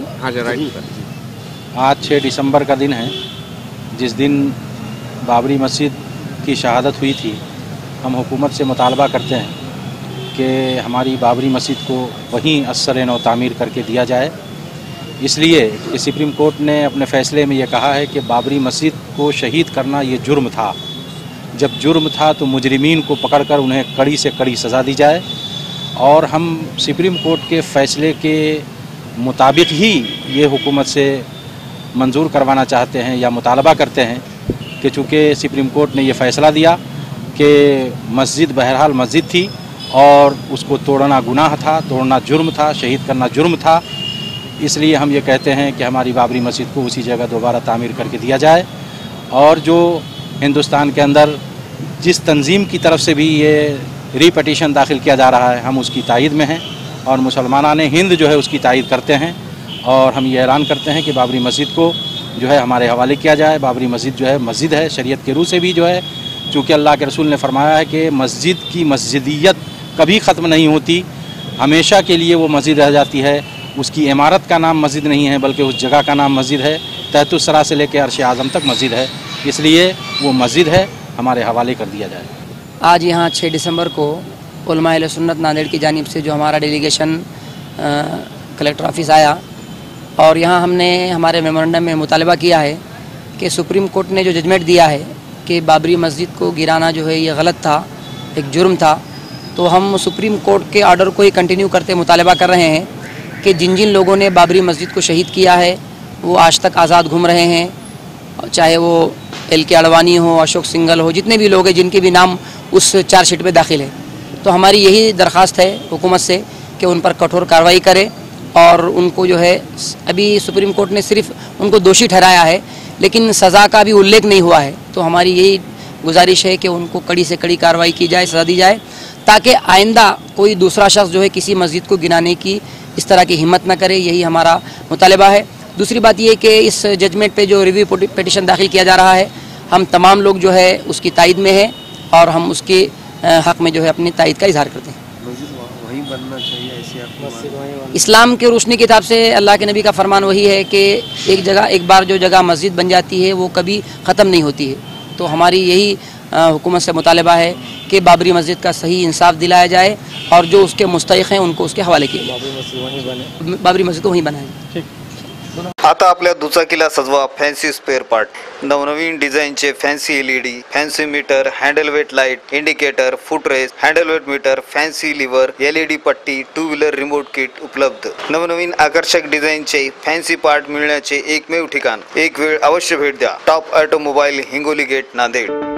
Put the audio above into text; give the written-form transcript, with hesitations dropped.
हाँ जी right sir. आज 6 दिसंबर का दिन है, जिस दिन बाबरी मस्जिद की शहादत हुई थी। हम हुकूमत से मुतालबा करते हैं कि हमारी बाबरी मस्जिद को वहीं असर नौ तामीर करके दिया जाए। इसलिए कि सुप्रीम कोर्ट ने अपने फ़ैसले में ये कहा है कि बाबरी मस्जिद को शहीद करना ये जुर्म था। जब जुर्म था तो मुजरिमीन को पकड़कर उन्हें कड़ी से कड़ी सज़ा दी जाए, और हम सुप्रीम कोर्ट के फ़ैसले के मुताबिक ही ये हुकूमत से मंजूर करवाना चाहते हैं या मुतालबा करते हैं कि चूँकि सुप्रीम कोर्ट ने ये फ़ैसला दिया कि मस्जिद बहरहाल मस्जिद थी और उसको तोड़ना गुनाह था, तोड़ना जुर्म था, शहीद करना जुर्म था। इसलिए हम ये कहते हैं कि हमारी बाबरी मस्जिद को उसी जगह दोबारा तामीर करके दिया जाए। और जो हिंदुस्तान के अंदर जिस तंजीम की तरफ से भी ये रीपटिशन दाखिल किया जा रहा है, हम उसकी तायद में हैं और मुसलमानान हिंद जो है उसकी तायद करते हैं। और हम ये ऐलान करते हैं कि बाबरी मस्जिद को जो है हमारे हवाले किया जाए। बाबरी मस्जिद जो है मस्जिद है, शरीयत के रूह से भी जो है, चूँकि अल्लाह के रसूल ने फरमाया है कि मस्जिद की मस्जिदियत कभी ख़त्म नहीं होती, हमेशा के लिए वो मस्जिद रह जाती है। उसकी इमारत का नाम मस्जिद नहीं है, बल्कि उस जगह का नाम मस्जिद है। तहतुस्सरा से लेकर अर्श आज़म तक मस्जिद है, इसलिए वो मस्जिद है, हमारे हवाले कर दिया जाए। आज यहाँ 6 दिसंबर को उलमा अहले सुन्नत नांदेड़ की जानिब से जो हमारा डेलीगेशन कलेक्टर ऑफिस आया, और यहाँ हमने हमारे मेमोरेंडम में मुतालबा किया है कि सुप्रीम कोर्ट ने जो जजमेंट दिया है कि बाबरी मस्जिद को गिराना जो है ये गलत था, एक जुर्म था, तो हम सुप्रीम कोर्ट के ऑर्डर को ही कंटिन्यू करते मुतालबा कर रहे हैं कि जिन जिन लोगों ने बाबरी मस्जिद को शहीद किया है वो आज तक आज़ाद घूम रहे हैं, चाहे वो LK अडवाणी हो, अशोक सिंघल हो, जितने भी लोग हैं जिनके भी नाम उस चार्जशीट में दाखिल है। तो हमारी यही दरख्वास्त है हुकूमत से कि उन पर कठोर कार्रवाई करे, और उनको जो है अभी सुप्रीम कोर्ट ने सिर्फ उनको दोषी ठहराया है, लेकिन सज़ा का भी उल्लेख नहीं हुआ है। तो हमारी यही गुजारिश है कि उनको कड़ी से कड़ी कार्रवाई की जाए, सज़ा दी जाए, ताकि आइंदा कोई दूसरा शख्स जो है किसी मस्जिद को गिराने की इस तरह की हिम्मत न करे। यही हमारा मुतालबा है। दूसरी बात ये कि इस जजमेंट पे जो रिव्यू पिटिशन दाखिल किया जा रहा है, हम तमाम लोग जो है उसकी तायद में है और हम उसके हक़ में जो है अपनी तायद का इजहार करते हैं। वहीं बनना चाहिए ऐसी इस्लाम के रोशनी के हिसाब से अल्लाह के नबी का फरमान वही है कि एक बार जो जगह मस्जिद बन जाती है वो कभी ख़त्म नहीं होती है। तो हमारी यही हुकूमत से मुतालबा है कि बाबरी मस्जिद का सही इंसाफ दिलाया जाए और जो उसके मुस्तहिक़ हैं उनको उसके हवाले किया जाए। बाबरी मस्जिद को वहीं बनाए। आता आपल्या दुचाकीला सजवा फॅन्सी स्पेअर पार्ट, नवनवीन डिझाईनचे fancy LED, fancy meter, handle weight light, indicator, foot rest, handle weight meter, fancy lever, LED पट्टी, 2 व्हीलर रिमोट किट उपलब्ध। नवनवीन आकर्षक डिझाईनचे फॅन्सी पार्ट मिळण्याचे एकमेव ठिकाण। एक वेळ अवश्य भेट द्या। Top automobile, Hingoli gate, Nanded.